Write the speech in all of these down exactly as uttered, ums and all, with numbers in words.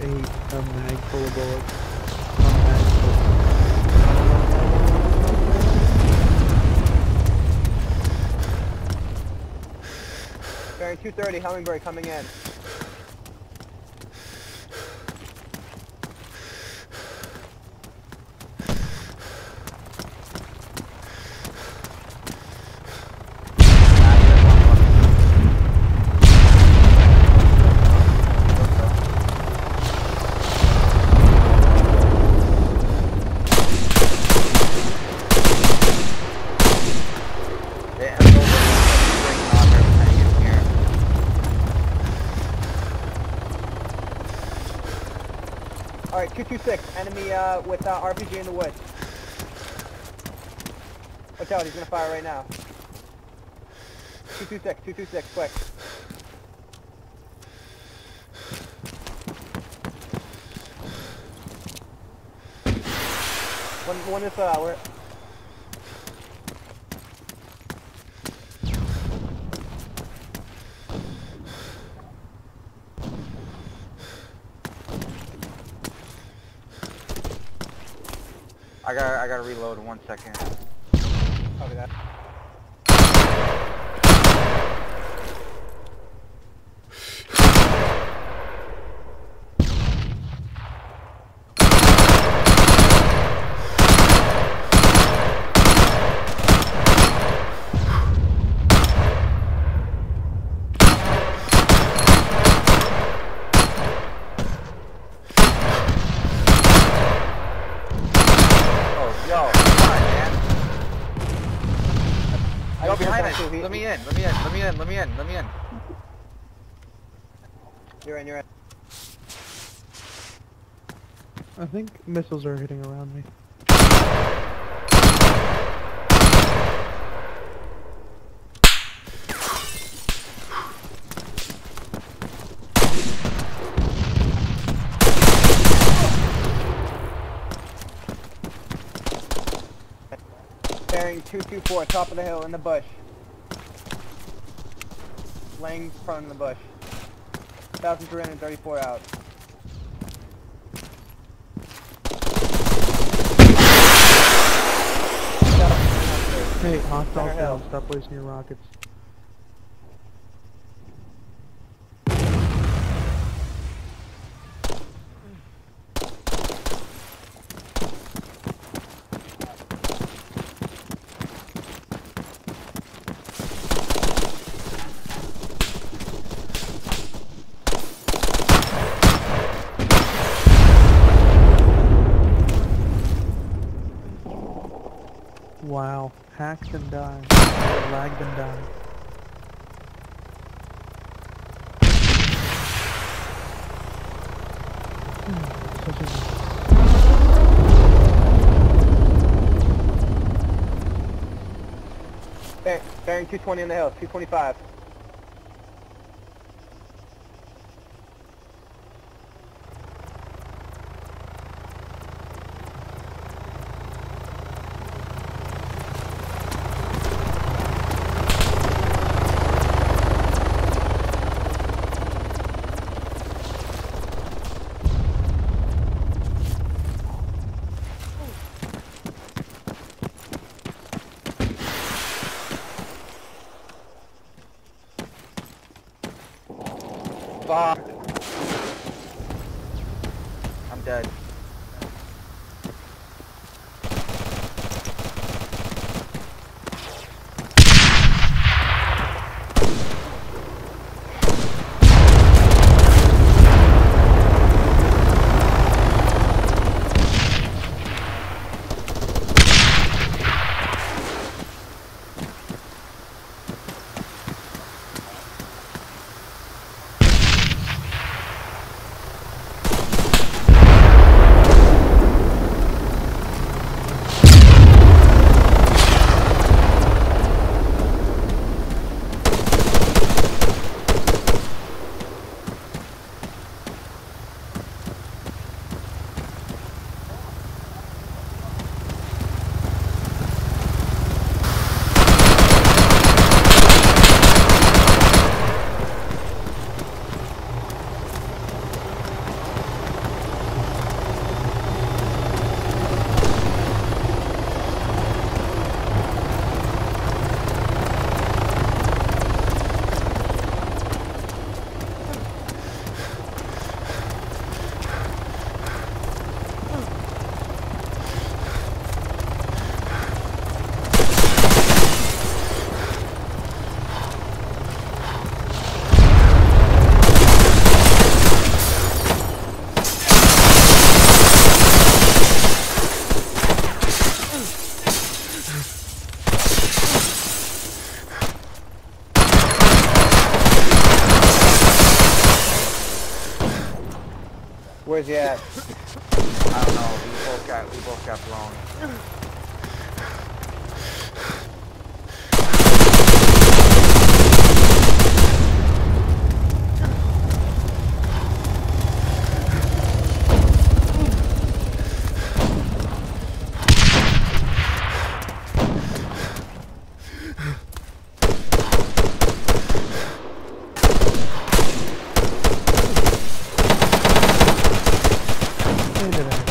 ate a mag full of bullets. A mag full. Bearing two thirty, Hummingbird coming in. Alright, two two six, enemy uh, with uh, R P G in the woods. Watch out, he's gonna fire right now. two two six, two two six, quick. One, one is, uh, where... I gotta, I gotta reload in one second. Copy that. Yo, come on, man. I Go just behind want us. to- Let me in. Let me in. Let me in. Let me in. Let me in. You're in, you're in. I think missiles are hitting around me. Bearing two two four, top of the hill in the bush. Laying prone in the bush. one thousand three hundred thirty-four out. Hey, hostile Center hill. down. Stop wasting your rockets. Wow. Hacked and died. Lagged and died. Hmm, such a... Bear, bearing two twenty in the hill, two twenty-five. Fuck. I'm dead. where's he at? I don't know. We both got we both got blown. Wait a minute.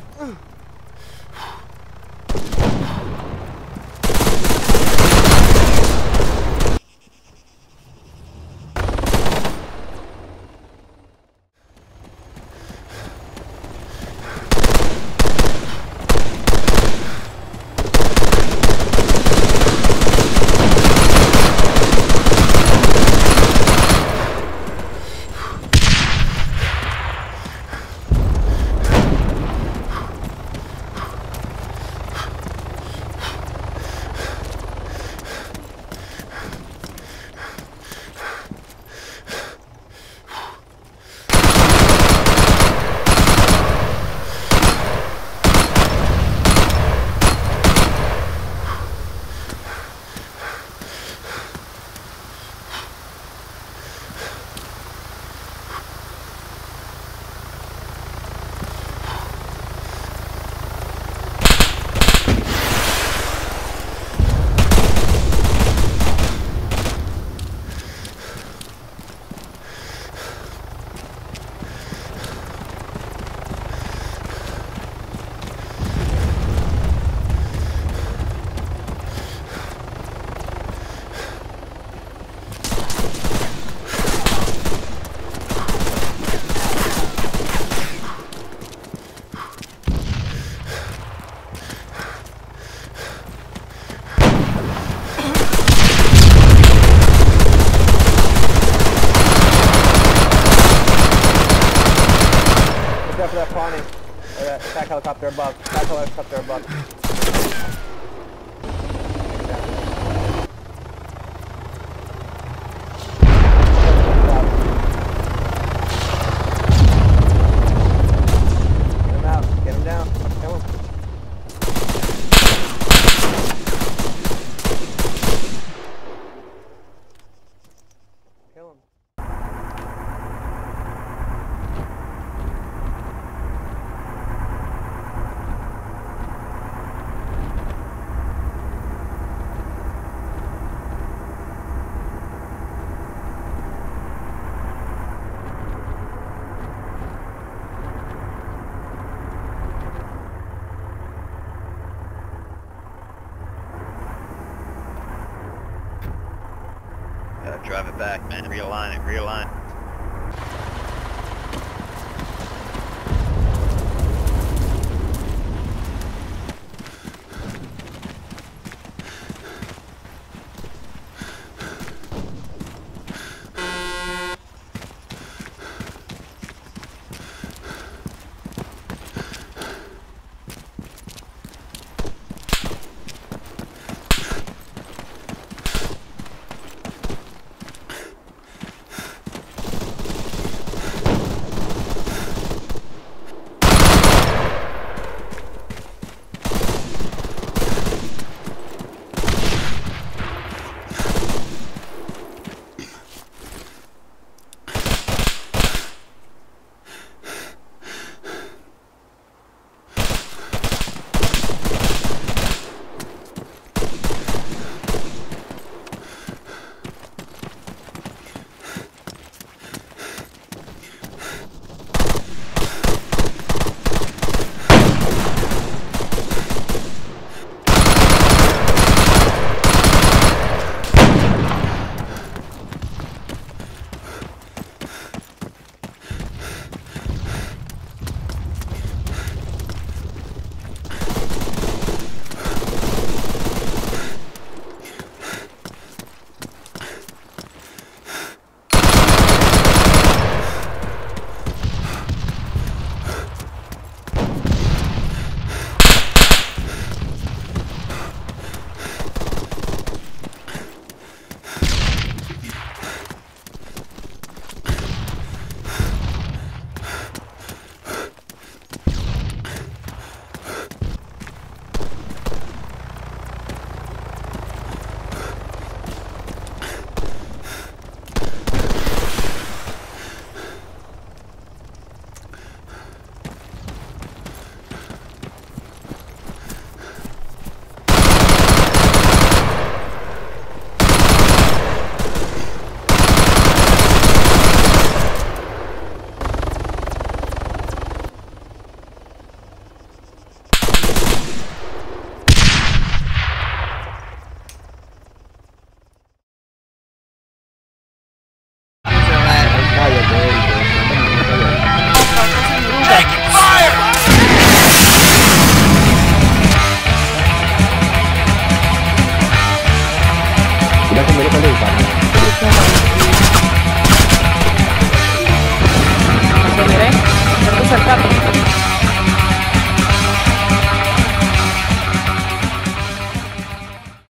Watch out for that Pawnee. Or that attack helicopter above. Attack helicopter above. Get him out. Get him down. Kill him. Kill him. Uh, drive it back, man. Realign it. Realign. मेरे पहले